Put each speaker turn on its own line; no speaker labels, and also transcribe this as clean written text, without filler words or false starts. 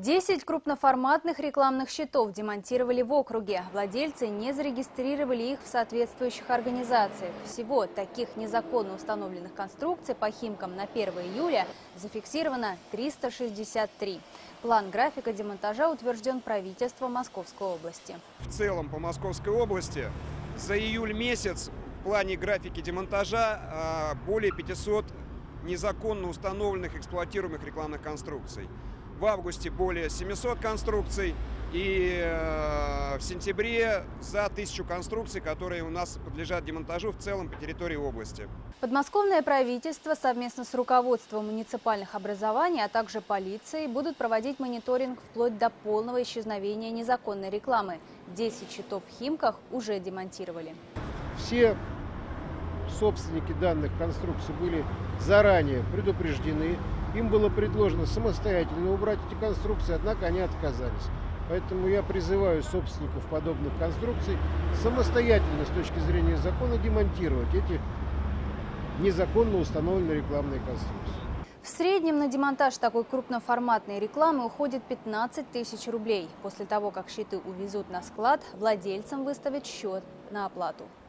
10 крупноформатных рекламных щитов демонтировали в округе. Владельцы не зарегистрировали их в соответствующих организациях. Всего таких незаконно установленных конструкций по Химкам на 1 июля зафиксировано 363. План графика демонтажа утвержден правительством Московской области.
В целом по Московской области за июль месяц в плане графики демонтажа более 500 незаконно установленных эксплуатируемых рекламных конструкций. В августе более 700 конструкций и в сентябре за 1000 конструкций, которые у нас подлежат демонтажу в целом по территории области.
Подмосковное правительство совместно с руководством муниципальных образований, а также полицией будут проводить мониторинг вплоть до полного исчезновения незаконной рекламы. 10 щитов в Химках уже демонтировали.
Все собственники данных конструкций были заранее предупреждены. Им было предложено самостоятельно убрать эти конструкции, однако они отказались. Поэтому я призываю собственников подобных конструкций самостоятельно с точки зрения закона демонтировать эти незаконно установленные рекламные конструкции.
В среднем на демонтаж такой крупноформатной рекламы уходит 15 тысяч рублей. После того, как щиты увезут на склад, владельцам выставят счет на оплату.